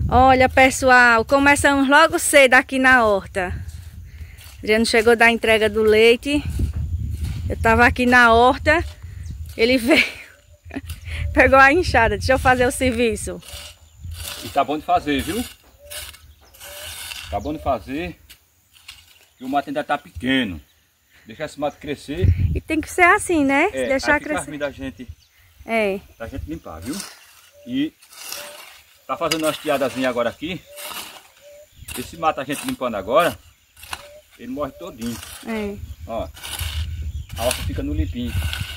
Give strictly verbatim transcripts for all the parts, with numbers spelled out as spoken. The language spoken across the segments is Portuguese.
Olha, pessoal, começamos logo cedo aqui na horta. Adriano chegou da entrega do leite. Eu tava aqui na horta. Ele veio, pegou a enxada. Deixa eu fazer o serviço. E tá bom de fazer, viu? Tá bom de fazer. E o mato ainda tá pequeno. Deixa esse mato crescer. E tem que ser assim, né? É, deixar crescer. Aí da gente, é. da gente limpar, viu? E tá fazendo umas tiadazinhas agora aqui. Esse mato a gente limpando agora, ele morre todinho. É. Ó, a horta fica no limpinho.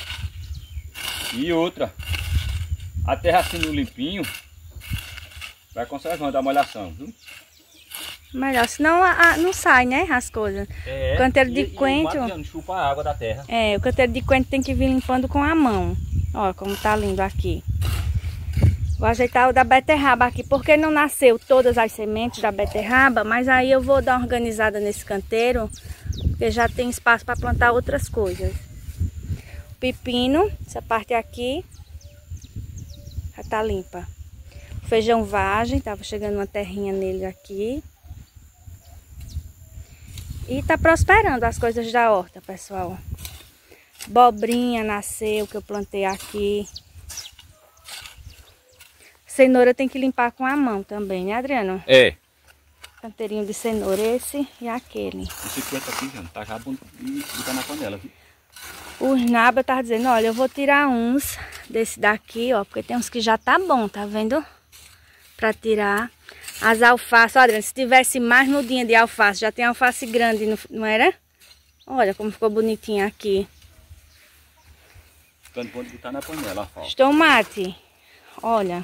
E outra, a terra assim no limpinho vai conservando a molhação, viu? Melhor, senão a, a, não sai, né, as coisas. É, o canteiro de e, coentro... E o chupa a água da terra. É, o canteiro de coentro tem que vir limpando com a mão. Ó, como tá lindo aqui. Vou ajeitar o da beterraba aqui, porque não nasceu todas as sementes da beterraba, mas aí eu vou dar uma organizada nesse canteiro, porque já tem espaço para plantar outras coisas. O pepino, essa parte aqui, já tá limpa. O feijão vagem, tava chegando uma terrinha nele aqui. E tá prosperando as coisas da horta, pessoal. Abobrinha nasceu, que eu plantei aqui. Cenoura tem que limpar com a mão também, né, Adriano? É. Canteirinho de cenoura esse e aquele. Esse coentro aqui, já tá já bom de botar na panela, viu? Os nabos, eu tava dizendo, olha, eu vou tirar uns desse daqui, ó, porque tem uns que já tá bom, tá vendo? Pra tirar. As alfaces, ó, Adriano, se tivesse mais mudinha de alface, já tem alface grande, não era? Olha como ficou bonitinha aqui. Ficando bom de botar na panela, a falta. Os tomate, olha.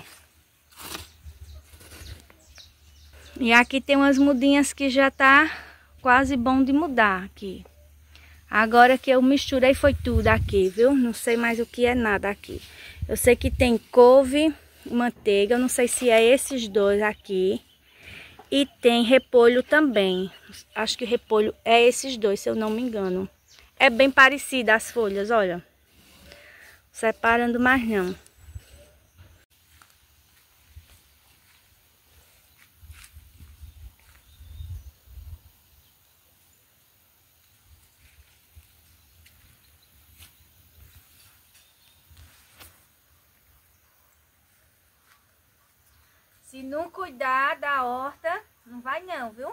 E aqui tem umas mudinhas que já tá quase bom de mudar aqui. Agora que eu misturei foi tudo aqui, viu? Não sei mais o que é nada aqui. Eu sei que tem couve, manteiga, eu não sei se é esses dois aqui. E tem repolho também. Acho que repolho é esses dois, se eu não me engano. É bem parecida as folhas, olha. Separando mais não. Se não cuidar da horta, não vai não, viu?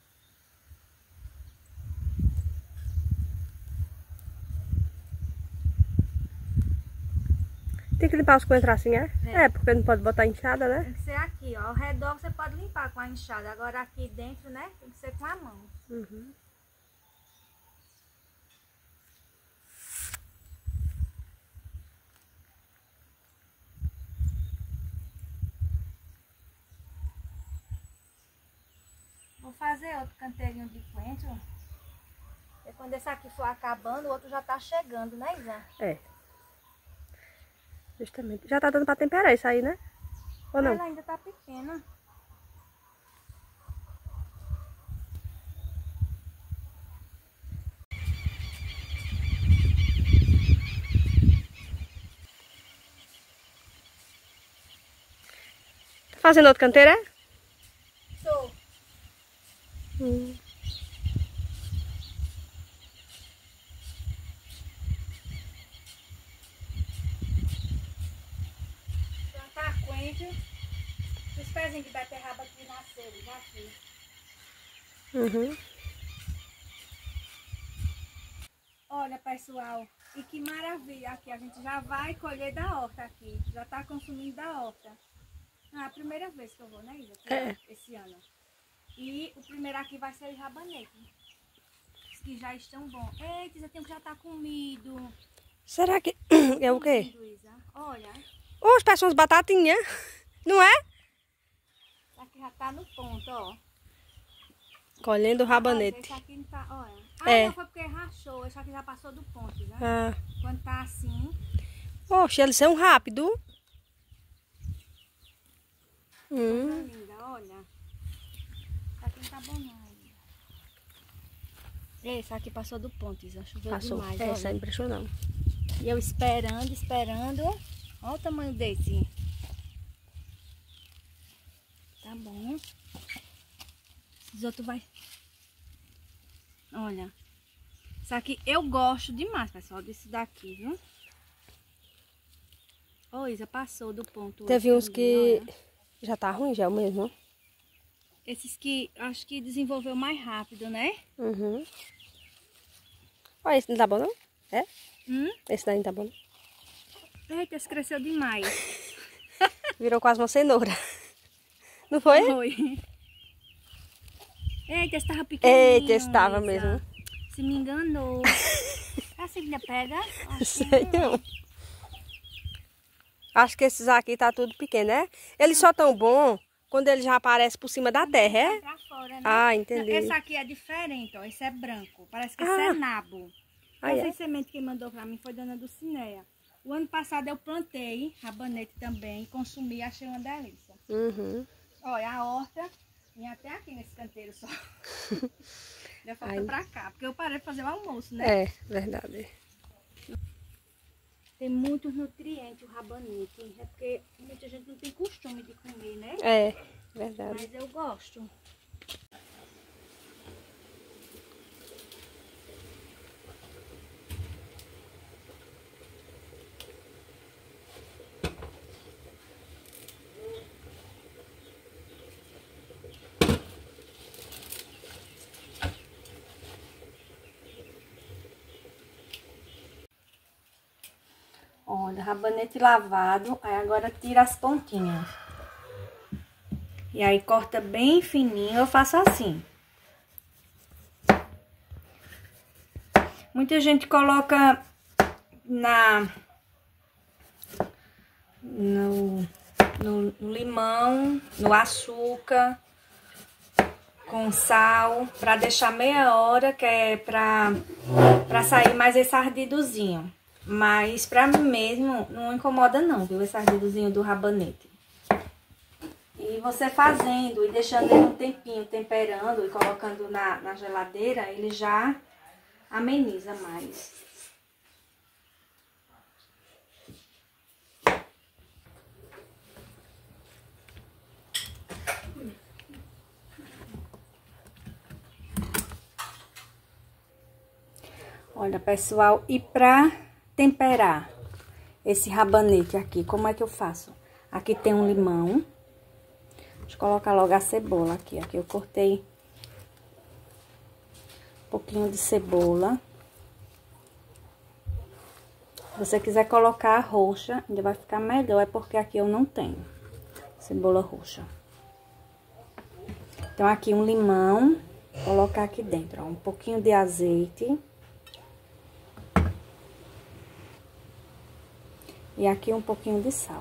Tem que limpar os coentros assim, é? É, é porque não pode botar enxada, né? Tem que ser aqui, ó. Ao redor você pode limpar com a enxada. Agora aqui dentro, né? Tem que ser com a mão. Uhum. Vou fazer outro canteirinho de coentro. E quando esse aqui for acabando, o outro já tá chegando, né, Isa? É. Justamente. Já tá dando pra temperar isso aí, né? Ou não? Ela ainda tá pequena. Tá fazendo outro canteiro, é? Tô. Hum. Plantar coentro. Os pezinhos de beterraba que nasceram, já fiz. Uhum. Olha, pessoal, e que maravilha aqui. A gente já vai colher da horta aqui. Já tá consumindo da horta. Ah, é a primeira vez que eu vou, né, Isa? É. Esse ano. E o primeiro aqui vai ser o rabanete. Os que já estão bons. Eita, Isa, tem que já tá comido. Será que é o quê? Comido, Isa. Olha. Os pés são as batatinhas, não é? Esse aqui já tá no ponto, ó. Colhendo o rabanete. Ah, esse aqui não tá, olha. Ah, É. não, foi porque rachou. Esse aqui já passou do ponto, né? Ah. Quando tá assim... Oxe, eles são rápidos. Coisa Hum. linda, olha. Esse aqui não tá bom não ainda. Esse aqui passou do ponto, Isa. Choveu Passou. demais, É, isso é olha. impressionante. E eu esperando, esperando. Olha o tamanho desse. tá bom. Os outros vai... Olha. Isso aqui eu gosto demais, pessoal, desse daqui, viu? Ô, Isa, passou do ponto. Teve uns que olha. Já tá ruim, já é o mesmo. Esses que acho que desenvolveu mais rápido, né? Uhum. Olha, esse não tá bom, não? É? Hum? Esse daí não tá bom, não? Eita, esse cresceu demais. Virou quase uma cenoura. Não foi? Foi. Eita, esse tava pequenininho. Eita, esse tava Isa. mesmo. Se me enganou. Essa ainda pega? Acho Sei que não. não. Acho que esses aqui tá tudo pequeno, né? Eles só tão bom quando ele já aparece por cima da terra, é? Pra fora, né? Ah, entendi. Esse aqui é diferente, ó. Esse é branco. Parece que esse Ah. é nabo. Ah, Essa é? semente que mandou pra mim foi dona Dulcineia. O ano passado eu plantei rabanete também, consumi, achei uma delícia. Uhum. Olha, a horta vinha até aqui nesse canteiro só. Deu falta Ai. pra cá, porque eu parei de fazer o almoço, né? É, verdade. Tem muitos nutrientes o rabanete. É porque muita gente não tem costume de comer, né? É, verdade. Mas eu gosto. Olha, rabanete lavado, aí agora tira as pontinhas. E aí corta bem fininho, eu faço assim. Muita gente coloca na no, no, no limão, no açúcar, com sal, pra deixar meia hora, que é pra, pra sair mais esse ardidozinho. Mas pra mim mesmo não incomoda não, viu? Esse ardidozinho do rabanete. E você fazendo e deixando ele um tempinho temperando e colocando na, na geladeira, ele já ameniza mais. Olha, pessoal, e pra temperar esse rabanete aqui, como é que eu faço? Aqui tem um limão. Deixa eu colocar logo a cebola aqui. Aqui eu cortei um pouquinho de cebola. Se você quiser colocar a roxa, ainda vai ficar melhor, é porque aqui eu não tenho cebola roxa. Então, aqui um limão, vou colocar aqui dentro, ó, um pouquinho de azeite. E aqui um pouquinho de sal.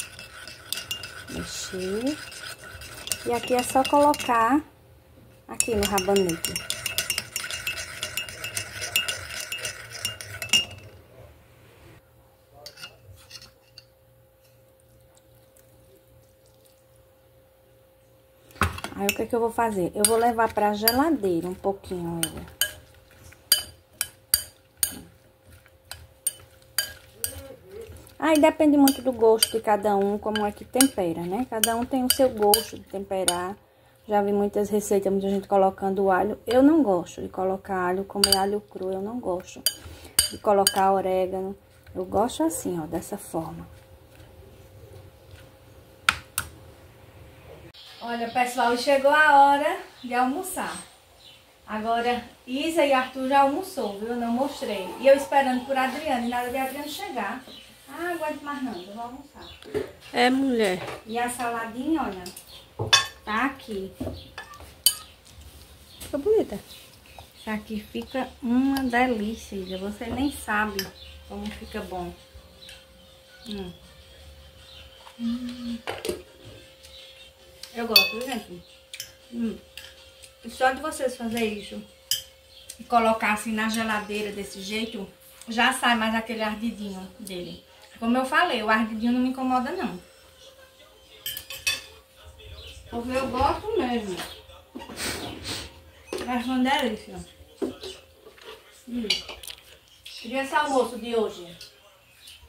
Mexer. E aqui é só colocar aqui no rabanete. Aí, o que é que eu vou fazer? Eu vou levar pra geladeira um pouquinho ele. Aí depende muito do gosto de cada um, como é que tempera, né? Cada um tem o seu gosto de temperar. Já vi muitas receitas, muita gente colocando alho. Eu não gosto de colocar alho, comer alho cru, eu não gosto de colocar orégano. Eu gosto assim, ó, dessa forma. Olha, pessoal, chegou a hora de almoçar. Agora, Isa e Arthur já almoçou, viu? Eu não mostrei. E eu esperando por Adriano, e nada de Adriano chegar. Ah, aguento mais não, eu vou almoçar. É, mulher. E a saladinha, olha, tá aqui. Fica bonita. Isso aqui fica uma delícia, Isa. Você nem sabe como fica bom. Hum. Hum. Eu gosto, viu, gente? Hum. E só de vocês fazerem isso e colocar assim na geladeira desse jeito, já sai mais aquele ardidinho dele. Como eu falei, o ardidinho não me incomoda, não. Porque eu gosto mesmo. Acho uma delícia. Hum. E esse almoço de hoje?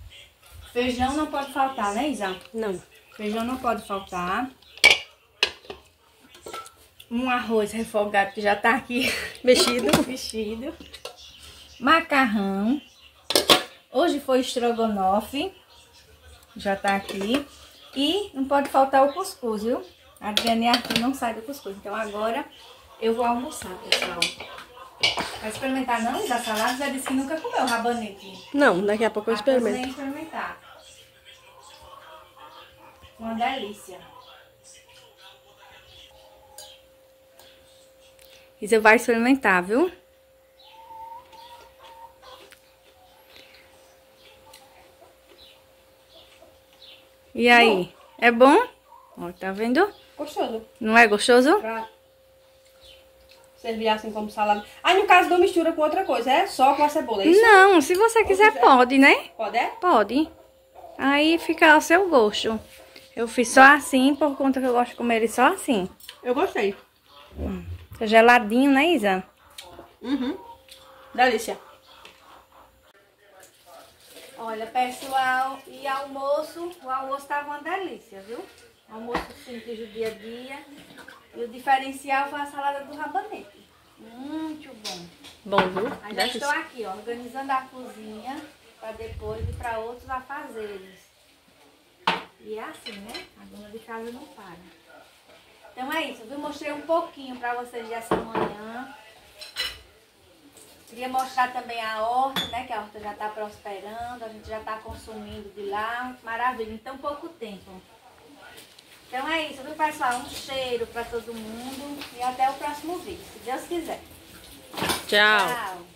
Feijão não pode faltar, né, Isa? Não. Feijão não pode faltar. Um arroz refogado que já tá aqui Mexido. mexido. Macarrão. Hoje foi estrogonofe. Já tá aqui. E não pode faltar o cuscuz, viu? A Adriana e a Arthur não saem do cuscuz. Então agora eu vou almoçar, pessoal. Vai experimentar não? Da salada já disse que nunca comeu rabanete. Não, daqui a pouco eu experimento. Vem experimentar. Uma delícia. E você vai experimentar, viu? E aí? Bom. É bom? Ó, tá vendo? Gostoso. Não é gostoso? Pra servir assim como salada. Aí no caso não mistura com outra coisa, é só com a cebola, é isso? Não, se você quiser, quiser, pode, né? Pode, é? Pode. Aí fica ao seu gosto. Eu fiz só assim, por conta que eu gosto de comer ele só assim. Eu gostei. Hum. Tá geladinho, né, Isa? Uhum. Delícia. Olha, pessoal, e almoço, o almoço tava uma delícia, viu? Almoço simples do dia a dia. E o diferencial foi a salada do rabanete. Muito bom. Bom, viu? Aí já estou aqui, ó, organizando a cozinha para depois ir para outros afazeres. E é assim, né? A dona de casa não para. Então é isso, eu mostrei um pouquinho para vocês dessa manhã. Queria mostrar também a horta, né? Que a horta já está prosperando, a gente já está consumindo de lá. Maravilha, em tão pouco tempo. Então é isso, viu, pessoal? Um cheiro para todo mundo e até o próximo vídeo, se Deus quiser. Tchau. Tchau.